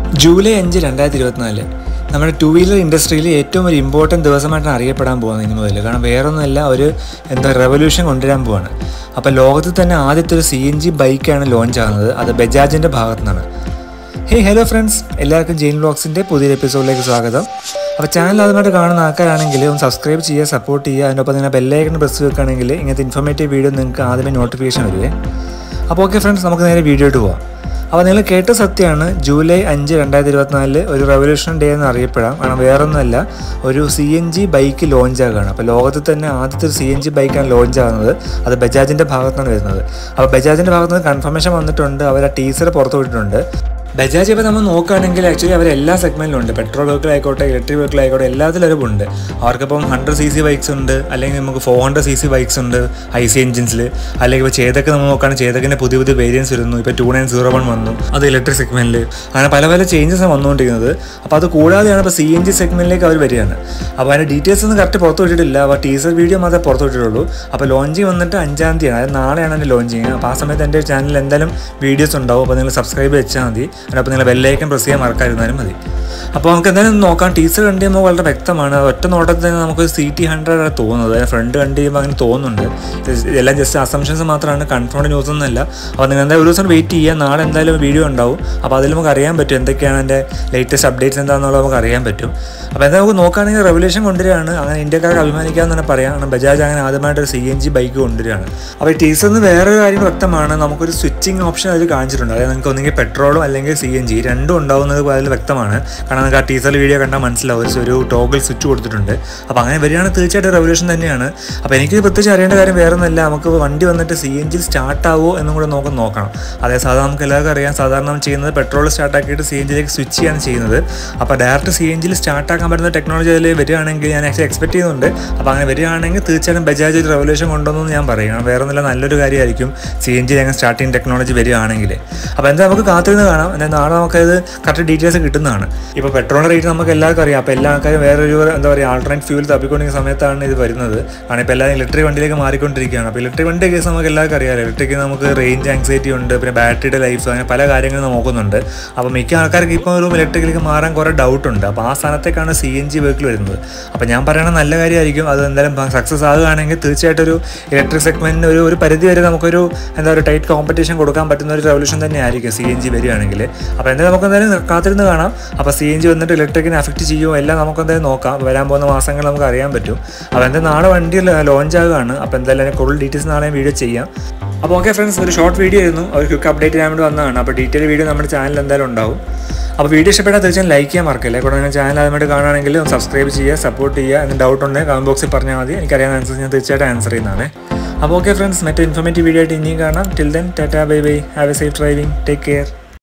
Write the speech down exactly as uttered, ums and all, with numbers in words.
July അഞ്ച് രണ്ടായിരത്തി ഇരുപത്തിനാല് നമ്മുടെ ടു വീലർ ഇൻഡസ്ട്രിയിൽ ഏറ്റവും ഒരു ഇമ്പോർട്ടൻറ്റ് ദിവസമായിട്ടാണ് അറിയപ്പെടാൻ പോകുന്നത് ഇനി മുതൽ. കാരണം വേറൊന്നുമല്ല, ഒരു എന്താ റെവല്യൂഷൻ കൊണ്ടുവരാൻ പോവാണ്. അപ്പോൾ ലോകത്തിൽ തന്നെ ആദ്യത്തെ ഒരു സി എൻ ജി ബൈക്കാണ് ലോഞ്ച് ആകുന്നത്. അത് ബജാജിൻ്റെ ഭാഗത്തു നിന്നാണ്. ഹേയ് ഹലോ ഫ്രണ്ട്സ്, എല്ലാവർക്കും ജെയിൻ വ്ലോഗ്സിൻ്റെ പുതിയൊരു എപ്പിസോഡിലേക്ക് സ്വാഗതം. അപ്പോൾ ചാനൽ ആദ്യമായിട്ട് കാണുന്ന ആൾക്കാരാണെങ്കിൽ ഒന്ന് സബ്സ്ക്രൈബ് ചെയ്യുക, സപ്പോർട്ട് ചെയ്യുക. അതിനൊപ്പം നിങ്ങൾ ബെല്ലൈക്കൺ പ്രസ് വെക്കുകയാണെങ്കിൽ ഇങ്ങനത്തെ ഇൻഫോർമേറ്റീവ് വീഡിയോ നിങ്ങൾക്ക് ആദ്യമേ നോട്ടിഫിക്കേഷൻ വരുവേ. അപ്പോൾ ഓക്കെ ഫ്രണ്ട്സ്, നമുക്ക് നേരെ വീഡിയോയിട്ട് പോവാം. അപ്പോൾ നിങ്ങൾ കേട്ട സത്യമാണ്, ജൂലൈ അഞ്ച് രണ്ടായിരത്തി ഇരുപത്തിനാലില് ഒരു റെവല്യൂഷൻ ഡേ എന്ന് അറിയപ്പെടാം. കാരണം വേറൊന്നുമല്ല, ഒരു C N G bike launch ആകുകയാണ്. അപ്പോൾ ലോകത്തിൽ തന്നെ ആദ്യത്തെ ഒരു സി എൻ ജി ബൈക്കാണ് ലോഞ്ച് ആകുന്നത്. അത് ബജാജിൻ്റെ ഭാഗത്താണ് വരുന്നത്. അപ്പോൾ ബജാജിൻ്റെ ഭാഗത്ത് നിന്ന് കൺഫർമേഷൻ വന്നിട്ടുണ്ട്. അവർ ആ ടീസർ പുറത്തു വിട്ടിട്ടുണ്ട്. ബജാജ് ഇപ്പോൾ നമ്മൾ നോക്കുകയാണെങ്കിൽ ആക്ച്വലി അവർ എല്ലാ സെഗ്മെൻറ്റിലും ഉണ്ട്. പെട്രോൾ വെഹിക്കിൾ ആയിക്കോട്ടെ, ഇലക്ട്രിക് വെഹിക്കിൾ ആയിക്കോട്ടെ, എല്ലാത്തിലും ഉണ്ട്. അവർക്കിപ്പം ഹൺഡ്രഡ് സി സി ബൈക്സ് ഉണ്ട്, അല്ലെങ്കിൽ നമുക്ക് four hundred C C bikes ഉണ്ട് ഐ സി എൻജിൻസിൽ. അല്ലെങ്കിൽ ഇപ്പോൾ ചേതക്ക് നമ്മൾ നോക്കുകയാണെങ്കിൽ ചേതക്കിൻ്റെ പുതിയ പുതിയ വേരിയൻസ് വരുന്നു. ഇപ്പോൾ ടു നയൻ സീറോ വൺ വന്നു, അത് ഇലക്ട്രിക് സെഗ്മെൻറ്റിൽ. അങ്ങനെ പല പല ചേഞ്ചസ് ആണ് വന്നുകൊണ്ടിരിക്കുന്നത്. അപ്പോൾ അത് കൂടാതെയാണ് ഇപ്പോൾ സി എൻ ജി സെഗ്മെൻറ്റിലേക്ക് അവർ വരികയാണ്. അപ്പോൾ അതിൻ്റെ ഡീറ്റെയിൽസ് ഒന്നും കറക്റ്റ് പുറത്ത് വിട്ടിട്ടില്ല. അപ്പോൾ ടീസർ വീഡിയോ മാത്രമേ പുറത്ത് വിട്ടിട്ടുള്ളൂ. അപ്പോൾ ലോഞ്ചിങ് വന്നിട്ട് അഞ്ചാം തീയതിയാണ്, അതായത് നാളെയാണ് എൻ്റെ ലോഞ്ചിങ്. അപ്പോൾ ആ സമയത്ത് എൻ്റെ ചാനലിൽ എന്തായാലും വീഡിയോസ് ഉണ്ടാവും. അപ്പോൾ നിങ്ങൾ സബ്സ്ക്രൈബ് വെച്ചാൽ മതി. അപ്പോൾ നിങ്ങൾ ബെല്ലൈക്കൺ പ്രസ് ചെയ്യാൻ മറക്കാതിരുന്നാലും മതി. അപ്പോൾ നമുക്ക് എന്തായാലും നോക്കാം. ടീസർ കണ്ടു കഴിയുമ്പോൾ വളരെ വ്യക്തമാണ്. ഒറ്റ നോട്ടത്തിൽ തന്നെ നമുക്ക് സി ടി ഹൺഡ്രഡ് ആണ് തോന്നുന്നത്. ഫ്രണ്ട് കണ്ടു കഴിയുമ്പോൾ അങ്ങനെ തോന്നുന്നുണ്ട്. ഇതെല്ലാം ജസ്റ്റ് അസംഷൻസ് മാത്രമാണ്, കൺഫേംഡ് ന്യൂസ് ഒന്നുമല്ല. അപ്പോൾ നിങ്ങൾ എന്തായാലും ഒരു ദിവസം വെയിറ്റ് ചെയ്യുക. നാളെ എന്തായാലും വീഡിയോ ഉണ്ടാവും. അപ്പോൾ അതിൽ നമുക്ക് അറിയാൻ പറ്റും എന്തൊക്കെയാണ് എൻ്റെ ലേറ്റസ്റ്റ് അപ്ഡേറ്റ്സ് എന്താണെന്നുള്ളത് നമുക്ക് അറിയാൻ പറ്റും. അപ്പോൾ എന്താ നമുക്ക് നോക്കുകയാണെങ്കിൽ റെവല്യൂഷൻ കൊണ്ടുവരികയാണ്. അങ്ങനെ ഇന്ത്യക്കാർക്ക് അഭിമാനിക്കാമെന്ന് തന്നെ പറയാം. കാരണം ബജാജ് അങ്ങനെ ആദ്യമായിട്ട് ഒരു സി എൻ ജി ബൈക്ക് കൊണ്ടുവരികയാണ്. അപ്പോൾ ഈ ടീസറിന് വേറൊരു കാര്യം വ്യക്തമാണ്, നമുക്കൊരു സ്വിച്ചിങ് ഓപ്ഷൻ അതിൽ കാണിച്ചിട്ടുണ്ട്. അതായത് നിങ്ങൾക്ക് ഒന്നെങ്കിൽ പെട്രോളും അല്ലെങ്കിൽ സി എൻ ജി രണ്ടും ഉണ്ടാവുന്നത് അതിൽ വ്യക്തമാണ്. കാരണം നിങ്ങൾക്ക് ആ ടീസർ വീഡിയോ കണ്ടാൽ മനസ്സിലാവും, ഒരു ടോഗിൾ സ്വിച്ച് കൊടുത്തിട്ടുണ്ട്. അപ്പോൾ അങ്ങനെ വരികയാണ് തീർച്ചയായിട്ടും റെവല്യൂഷൻ തന്നെയാണ്. അപ്പോൾ എനിക്ക് പ്രത്യേകിച്ച് അറിയേണ്ട കാര്യം വേറൊന്നുമില്ല, നമുക്ക് വണ്ടി വന്നിട്ട് സി എൻ ജി സ്റ്റാർട്ടാവോ എന്നും കൂടെ നോക്കാൻ നോക്കണം. അതായത് സാധാരണ നമുക്ക് എല്ലാവർക്കും അറിയാം, സാധാരണ നമ്മൾ ചെയ്യുന്നത് പെട്രോൾ സ്റ്റാർട്ടാക്കിയിട്ട് സി എൻ ജിയിലേക്ക് സ്വിച്ച് ചെയ്യാണ് ചെയ്യുന്നത്. അപ്പോൾ ഡയറക്റ്റ് സി എൻ ജിയിൽ സ്റ്റാർട്ടാക്കാൻ പറ്റുന്ന ടെക്നോളജി അതിൽ വരികയാണെങ്കിൽ ഞാൻ ആക്ച്വലി എക്സ്പെക്ട് ചെയ്യുന്നുണ്ട്. അപ്പോൾ അങ്ങനെ വരികയാണെങ്കിൽ തീർച്ചയായിട്ടും ബജാജ് ഒരു റെവല്യൂഷൻ കൊണ്ടുവന്നു ഞാൻ പറയും. വേറൊന്നുമില്ല, നല്ലൊരു കാര്യമായിരിക്കും സി എൻ ജിയിൽ അങ്ങനെ സ്റ്റാർട്ടിങ് ടെക്നോളജി വരികയാണെങ്കിൽ. അപ്പോൾ എന്താ നമുക്ക് കാത്തിരുന്ന് കാണാം. എന്നാൽ നാളെ നമുക്കത് കറക്റ്റ് ഡീറ്റെയിൽസ് കിട്ടുന്നതാണ്. ഇപ്പോൾ പെട്രോളിൻ്റെ റേറ്റ് നമുക്ക് എല്ലാവർക്കും അറിയാം. അപ്പോൾ എല്ലാ ആൾക്കാരും വേറൊരു എന്താ പറയുക ആൾട്ടർനേറ്റ് ഫ്യൂൽ തപ്പിക്കൊണ്ടിരിക്കുന്ന സമയത്താണ് ഇത് വരുന്നത്. കാരണം ഇപ്പോൾ എല്ലാവരും ഇലക്ട്രിക് വണ്ടിയിലേക്ക് മാറിക്കൊണ്ടിരിക്കുകയാണ്. അപ്പോൾ ഇലക്ട്രിക് വണ്ടിയുടെ കേസ് നമുക്ക് എല്ലാവർക്കും അറിയാം. ഇലക്ട്രിക് നമുക്ക് റേഞ്ച് ആങ്സൈറ്റി ഉണ്ട്, പിന്നെ ബാറ്ററിയുടെ ലൈഫ്, അങ്ങനെ പല കാര്യങ്ങളും നോക്കുന്നുണ്ട്. അപ്പോൾ മിക്ക ആൾക്കാർക്ക് ഇപ്പോൾ ഒരു ഇലക്ട്രിക്കിലേക്ക് മാറാൻ കുറേ ഡൗട്ടുണ്ട്. അപ്പോൾ ആ സ്ഥാനത്തേക്കാണ് സി എൻ ജി വെഹിക്കിൾ വരുന്നത്. അപ്പോൾ ഞാൻ പറയണത് നല്ല കാര്യമായിരിക്കും. അത് എന്തായാലും സക്സസ് ആകുകയാണെങ്കിൽ തീർച്ചയായിട്ടും ഒരു ഇലക്ട്രിക് സെഗ്മെൻറ്റിന് ഒരു ഒരു പരിധി വരെ നമുക്കൊരു എന്താ ഒരു ടൈറ്റ് കോമ്പറ്റീഷൻ കൊടുക്കാൻ പറ്റുന്ന ഒരു റെവല്യൂഷൻ തന്നെ ആയിരിക്കും സി എൻ ജി വരികയാണെങ്കിൽ. അപ്പോൾ എന്തായാലും നമുക്ക് എന്തായാലും കാത്തിരുന്ന് കാണാം. അപ്പോൾ സി എൻ ജി വന്നിട്ട് ഇലക്ട്രിക്കിനെ അഫക്റ്റ് ചെയ്യുമോ എല്ലാം നമുക്ക് എന്തായാലും നോക്കാം. വരാൻ പോകുന്ന മാസങ്ങൾ നമുക്ക് അറിയാൻ പറ്റും. അപ്പോൾ എന്തായാലും നാളെ വണ്ടി ലോഞ്ച് ആകുകയാണ്. അപ്പോൾ എന്തായാലും അതിന് കൂടുതൽ ഡീറ്റെയിൽസ് നാളെ വീഡിയോ ചെയ്യാം. അപ്പോൾ ഓക്കെ ഫ്രണ്ട്സ്, ഒരു ഷോർട്ട് വീഡിയോ ആയിരുന്നു, ഒരു ക്വിക്ക് അപ്ഡേറ്റ് ചെയ്യാൻ വേണ്ടി വന്നതാണ്. അപ്പോൾ ഡീറ്റെയിൽ വീഡിയോ നമ്മുടെ ചാനലിൽ എന്തായാലും ഉണ്ടാവും. അപ്പോൾ വീഡിയോ ഇഷ്ടപ്പെട്ടാൽ തീർച്ചയായും ലൈക്ക് ചെയ്യാൻ മറക്കില്ല. കൂടെ നിങ്ങൾ ചാനൽ ആദ്യമായിട്ട് കാണുകയാണെങ്കിൽ ഒന്ന് സബ്സ്ക്രൈബ് ചെയ്യുക, സപ്പോർട്ട് ചെയ്യുക. എന്തെങ്കിലും ഡൗട്ട് ഉണ്ടെങ്കിൽ കമന്റ് ബോക്സിൽ പറഞ്ഞാൽ മതി. എനിക്കറിയാവുന്ന ആൻസർ ഞാൻ തീർച്ചയായിട്ടും ആൻസർ ചെയ്യുന്നതാണ്. അപ്പോൾ ഓക്കെ ഫ്രണ്ട്സ്, മറ്റൊരു ഇൻഫോർമേറ്റീവ് വീഡിയോ ആയിട്ട് ഇനിയും കാണാം. Till then tata, bye bye, have a safe driving, take care.